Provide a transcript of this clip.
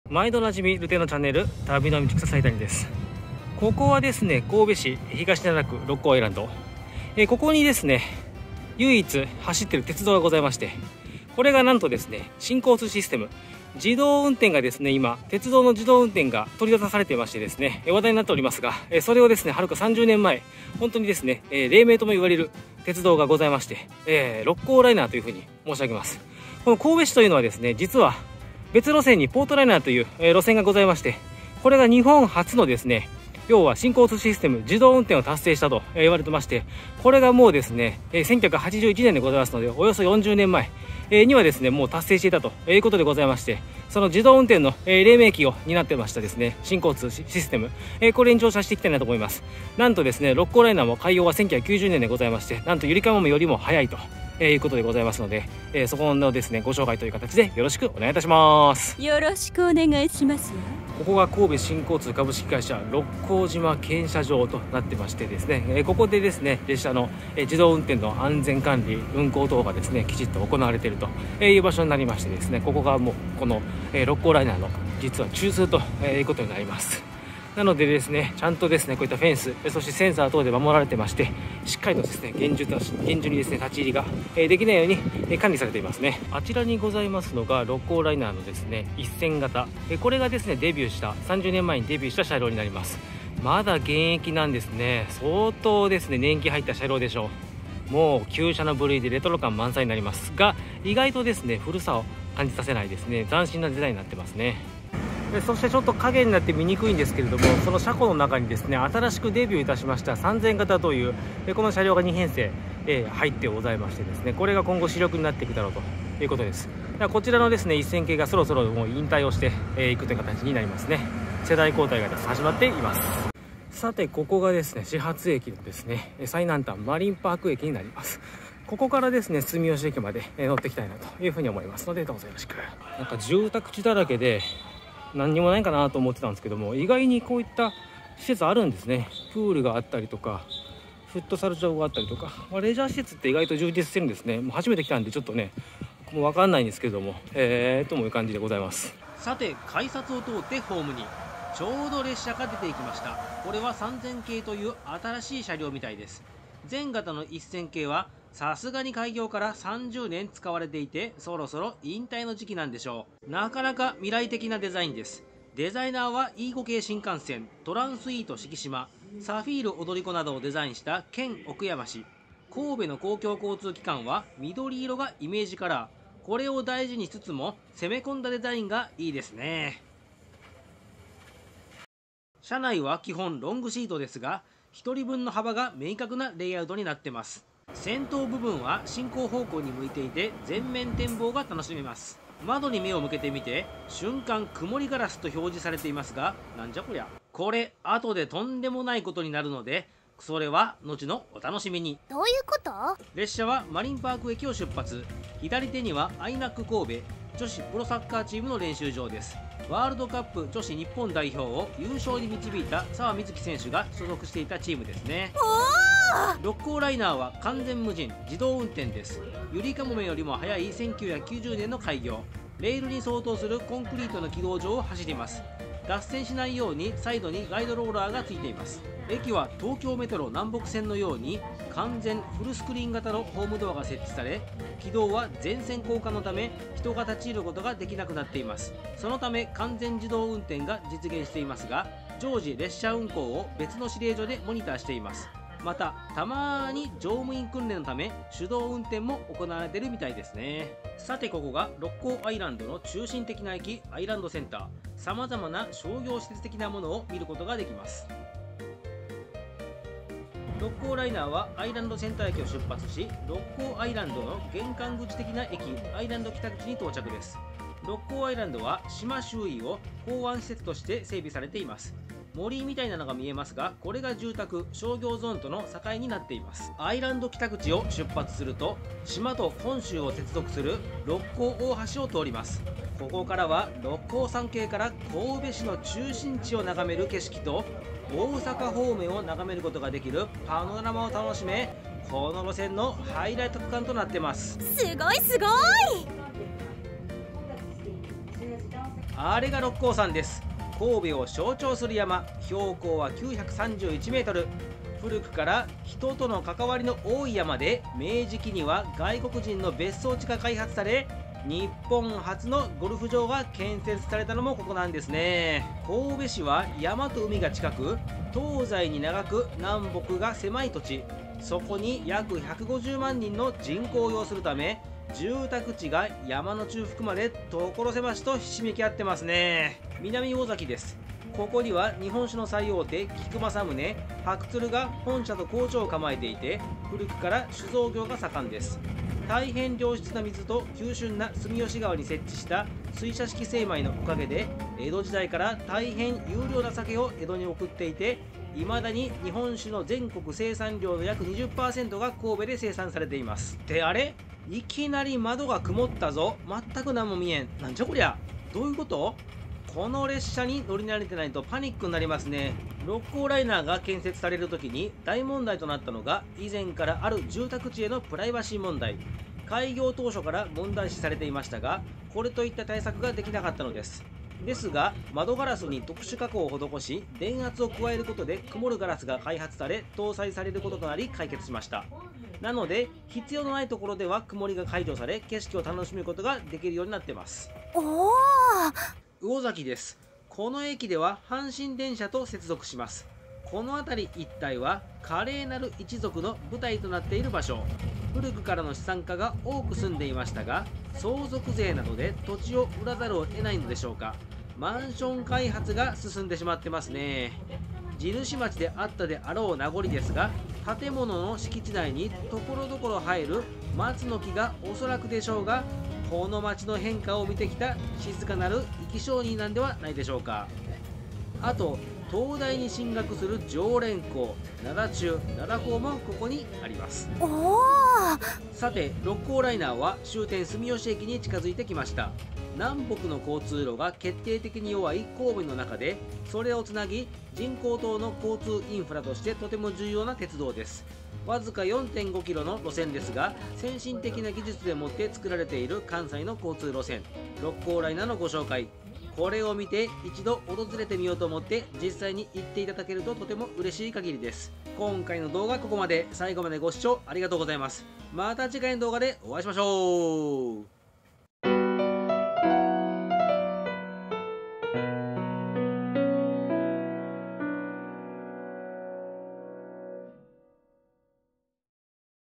毎度おなじみルテのチャンネル旅の道草谷です。ここはですね、神戸市東灘区六甲アイランド、ここにですね唯一走ってる鉄道がございまして、これがなんとですね新交通システム自動運転がですね、今鉄道の自動運転が取り沙汰されていましてですね、話題になっておりますが、それをですねはるか30年前本当にですね、黎明とも言われる鉄道がございまして、六甲ライナーというふうに申し上げます。この神戸市というのはですね、実は別路線にポートライナーという、路線がございまして、これが日本初のですね、要は新交通システム自動運転を達成したと言われてまして、これがもうですね、1981年でございますので、およそ40年前にはですね、もう達成していたということでございまして、その自動運転の黎明期を担ってましたですね、新交通システム、これに乗車していきたいなと思います。なんとですね、六甲ライナーも開業は1990年でございまして、なんとゆりかもめよりも早いということでございますので、そこのですねご紹介という形でよろしくお願いいたします。 よろしくお願いしますよ。 ここが神戸新交通株式会社六甲島検車場となってましてですね、ここでですね列車の自動運転の安全管理運行等がですねきちっと行われているという場所になりましてですね、ここがもうこの六甲ライナーの実は中枢ということになります。なのでですね、ちゃんとですねこういったフェンス、そしてセンサー等で守られてまして、しっかりとですね厳重にですね立ち入りができないように管理されていますね。あちらにございますのが六甲ライナーのですね1000型、これがですねデビューした30年前にデビューした車両になります。まだ現役なんですね。相当ですね年季入った車両でしょう。もう旧車の部類でレトロ感満載になりますが、意外とですね古さを感じさせないですね斬新なデザインになってますね。そしてちょっと影になって見にくいんですけれども、その車庫の中にですね新しくデビューいたしました3000型というこの車両が2編成入ってございましてですね、これが今後主力になっていくだろうということです。だからこちらのですね1000系がそろそろもう引退をしていくという形になりますね。世代交代が始まっています。さてここがですね始発駅のですね最南端マリンパーク駅になります。ここからですね住吉駅まで乗っていきたいなというふうに思いますので、どうぞよろしく。なんか住宅地だらけで何にもないかなと思ってたんですけども、意外にこういった施設あるんですね。プールがあったりとかフットサル場があったりとか、レジャー施設って意外と充実してるんですね。もう初めて来たんでちょっとねもう分かんないんですけれども、という感じでございます。さて改札を通ってホームにちょうど列車が出ていきました。これは3000系という新しい車両みたいです。前型の1000系はさすがに開業から30年使われていて、そろそろ引退の時期なんでしょう。なかなか未来的なデザインです。デザイナーは E5 系新幹線、トランスイート四季島、サフィール踊り子などをデザインした県奥山市。神戸の公共交通機関は緑色がイメージカラー。これを大事にしつつも攻め込んだデザインがいいですね。車内は基本ロングシートですが、1人分の幅が明確なレイアウトになってます。先頭部分は進行方向に向いていて全面展望が楽しめます。窓に目を向けてみて、瞬間曇りガラスと表示されていますが、なんじゃこりゃ。これ後でとんでもないことになるので、それは後のお楽しみに。 どういうこと？ 列車はマリンパーク駅を出発。左手にはアイナック神戸女子プロサッカーチームの練習場です。ワールドカップ女子日本代表を優勝に導いた澤瑞希選手が所属していたチームですね。六甲ライナーは完全無人自動運転です。ゆりかもめよりも早い1990年の開業。レールに相当するコンクリートの軌道上を走ります。脱線しないようにサイドにガイドローラーがついています。駅は東京メトロ南北線のように完全フルスクリーン型のホームドアが設置され、軌道は全線降下のため人が立ち入ることができなくなっています。そのため完全自動運転が実現していますが、常時列車運行を別の指令所でモニターしています。またたまに乗務員訓練のため手動運転も行われているみたいですね。さてここが六甲アイランドの中心的な駅アイランドセンター。さまざまな商業施設的なものを見ることができます。六甲ライナーはアイランドセンター駅を出発し、六甲アイランドの玄関口的な駅アイランド北口に到着です。六甲アイランドは島周囲を港湾施設として整備されています。森みたいなのが見えますが、これが住宅商業ゾーンとの境になっています。アイランド北口を出発すると島と本州を接続する六甲大橋を通ります。ここからは六甲山系から神戸市の中心地を眺める景色と大阪方面を眺めることができるパノラマを楽しめ、この路線のハイライト区間となってます。 すごいすごい。 あれが六甲山です。神戸を象徴する山、標高は931メートル。古くから人との関わりの多い山で、明治期には外国人の別荘地が開発され、日本初のゴルフ場が建設されたのもここなんですね。神戸市は山と海が近く、東西に長く南北が狭い土地、そこに約150万人の人口を要するため、住宅地が山の中腹まで所狭しとひしめき合ってますね。南大崎です。ここには日本酒の最大手菊正宗、白鶴が本社と工場を構えていて、古くから酒造業が盛んです。大変良質な水と急峻な住吉川に設置した水車式精米のおかげで、江戸時代から大変優良な酒を江戸に送っていて、未だに日本酒の全国生産量の約 20% が神戸で生産されています。ってあれ、いきなり窓が曇ったぞ。全く何も見えん。なんじゃこりゃ。どういうこと？この列車に乗り慣れてないとパニックになりますね。六甲ライナーが建設される時に大問題となったのが、以前からある住宅地へのプライバシー問題。開業当初から問題視されていましたが、これといった対策ができなかったのです。ですが、窓ガラスに特殊加工を施し、電圧を加えることで曇るガラスが開発され、搭載されることとなり解決しました。なので、必要のないところでは曇りが解除され、景色を楽しむことができるようになっています。 おお。 魚崎です。この駅では阪神電車と接続します。この辺り一帯は華麗なる一族の舞台となっている場所。古くからの資産家が多く住んでいましたが、相続税などで土地を売らざるを得ないのでしょうか。マンション開発が進んでしまってますね。地主町であったであろう名残ですが、建物の敷地内にところどころ生える松の木がおそらくでしょうが、この町の変化を見てきた静かなる生き証人なんではないでしょうか。あと、東大に進学する常連校、灘中、灘校もここにあります。 おお。 さて、六甲ライナーは終点住吉駅に近づいてきました。南北の交通路が決定的に弱い神戸の中で、それをつなぎ人工島の交通インフラとしてとても重要な鉄道です。わずか 4.5 キロの路線ですが、先進的な技術でもって作られている関西の交通路線、六甲ライナーのご紹介。これを見て一度訪れてみようと思って実際に行っていただけるととても嬉しい限りです。今回の動画はここまで。最後までご視聴ありがとうございます。また次回の動画でお会いしましょう。